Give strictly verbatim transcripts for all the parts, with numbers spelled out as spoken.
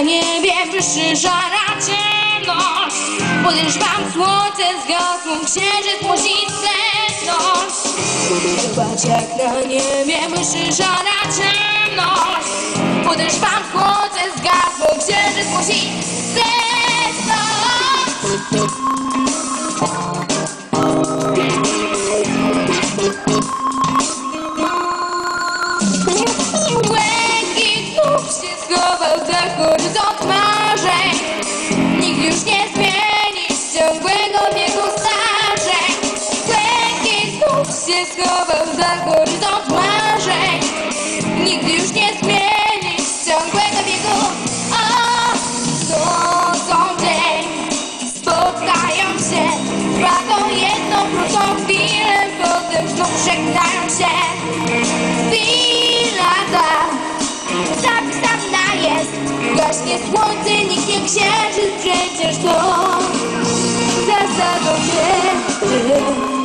niebie wyszerzana ciemność. Podejrzewam słońce zgasło, księżyc musi zniknąć. Zobacz jak na niebie wyszerzana ciemność. Podejrzewam słońce zgasło, księżyc musi zniknąć. Błękit znów się schował za horyzont marzeń. Nikt już nie zmieni ciągłego biegu zdarzeń. Błękit znów się schował za horyzont marzeń. Nigdy już nie zmieni ciągłego biegu. O, noc dzień spotkają się, trwają jedną krótką chwilę, potem znów żegnają się. Chwila ta zapisana jest, gaśnie słońce, niknie księżyc, przecież to zasadą wiemy.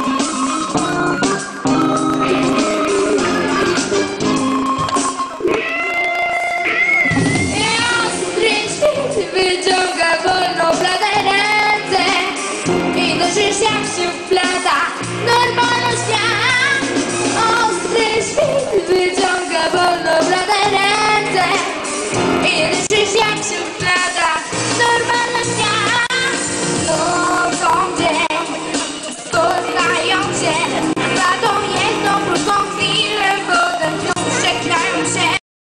Ostry świt wyciąga wolno blade ręce i do życia się wplata normalność dnia. Ostry świt wyciąga wolno blade ręce i do życia się wplata normalność dnia. Nocą dzień spotkają się, trwają jedną krótką chwilę, potem znów żegnają się.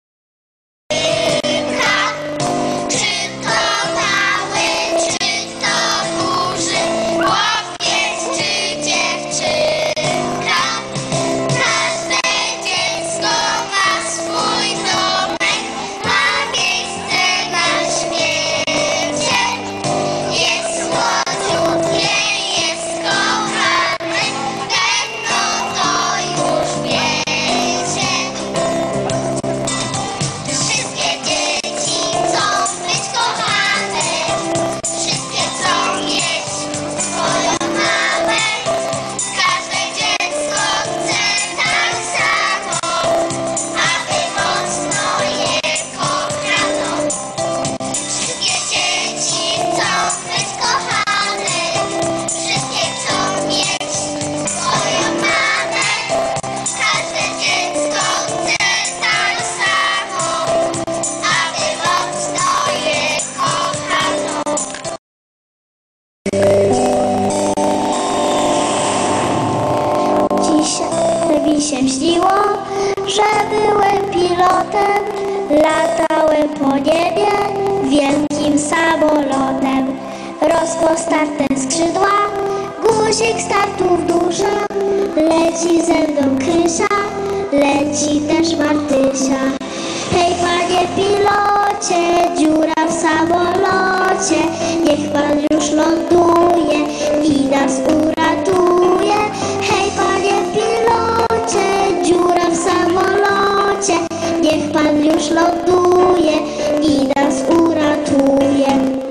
Mi się śniło, że byłem pilotem, latałem po niebie wielkim samolotem. Rozpostarte skrzydła, guzik startu w duszę, leci ze mną Krysia, leci też Martysia. Hej panie pilocie, dziura w samolocie, niech pan już ląduje i nas uratuje. Hej panie pilocie, dziura w samolocie, niech pan już ląduje i nas uratuje.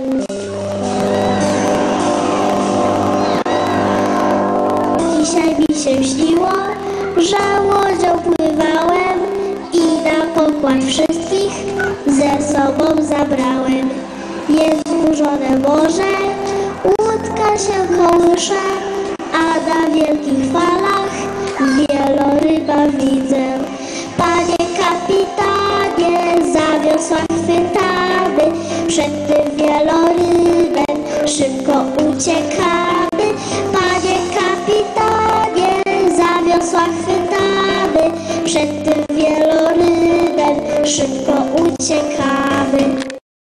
Dzisiaj mi się śniło, że łodzią pływałem i na pokład wszystkich ze sobą zabrałem. Jest zburzone morze, łódka się kołysze, a na wielkich falach wieloryba widzę. Panie kapitanie, za wiosła chwytamy, przed tym wielorybem szybko uciekamy. Panie kapitanie, za wiosła chwytamy, przed tym wielorybem szybko uciekamy.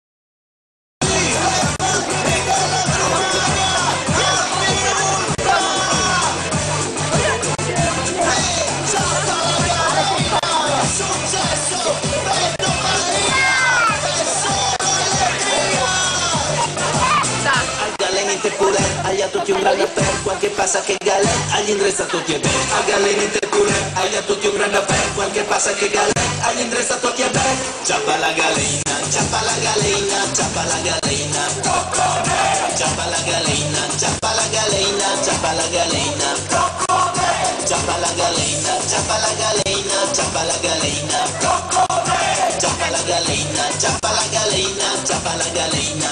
Allá tutti un gran affare, qualche passa che galè, agli indressa tutti e te. A galerinite pure, allá tutti un gran affare, qualche passa che galè, agli indressa tutti e te. Ciappa la galena, ciappa la galena, ciappa la galena. Ciappa la galena, ciappa la galena, ciappa la galena. Ciappa la galena, ciappa la galena, ciappa la galena. Ciappa ciappa la galena, ciappa la galena, ciappa la galena.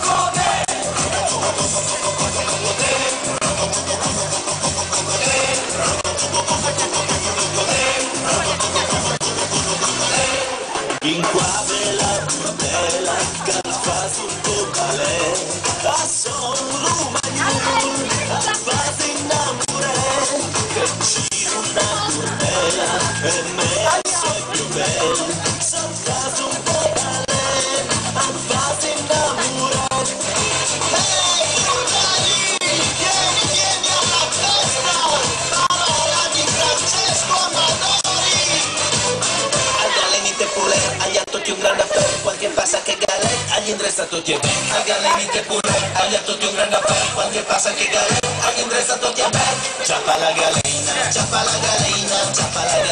In qua bella bella calfa sul tocale, a son rumagno, a fase innamorare, che ci una bella e me sei più bella, son caso un tocale, a fase innamorare. Ehi, Brutali, vieni, vieni alla festa, parola di Francesco Amadori. Al galeni te pure, agli tutti un grande affare, qualche passa che galè, agli indressa tutti e ben. Al galeni te pure, agli tutti un grande affare, qualche passa che galè, agli indressa tutti e ben. Ciappa la galena, ciappa la galena, ciappa la galena.